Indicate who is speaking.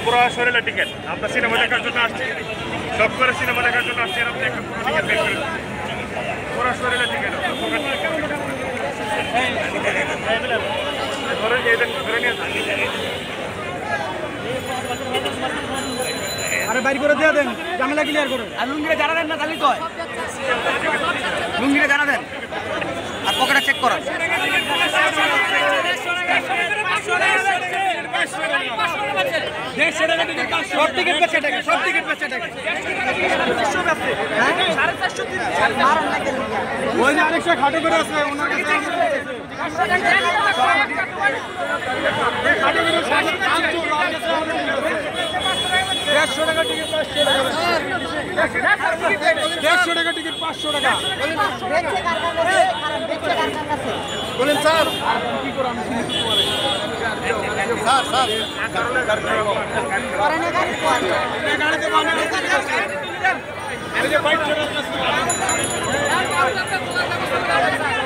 Speaker 1: পুরো শরীরে টিকিট আমরা সিনেমা দেখার জন্য আসছি সব করে সিনেমা দেখার জন্য আসছি এরকম একটা পুরো টিকিট বের করে পুরো শরীরে টিকিট ধরে নিয়ে
Speaker 2: আরে বাইর করে দিয়ে দেন ঝামেলা ক্লিয়ার করুন আর লুঙ্গিরে জানা দেন না খালি কয় লুঙ্গিরে জানা দেন আর পকেটে চেক করেন সব টিকিট বেচে টাকা সব টিকিট বেচে টাকা ওই যে আরেকটা খাটো করে আছে ওনার কাছে খাটো করে 150 টাকা টিকিট 500 টাকা টিকিট 500 টাকা বলেন স্যার কি করে আমি স্যার স্যার গাড়িতে বানানো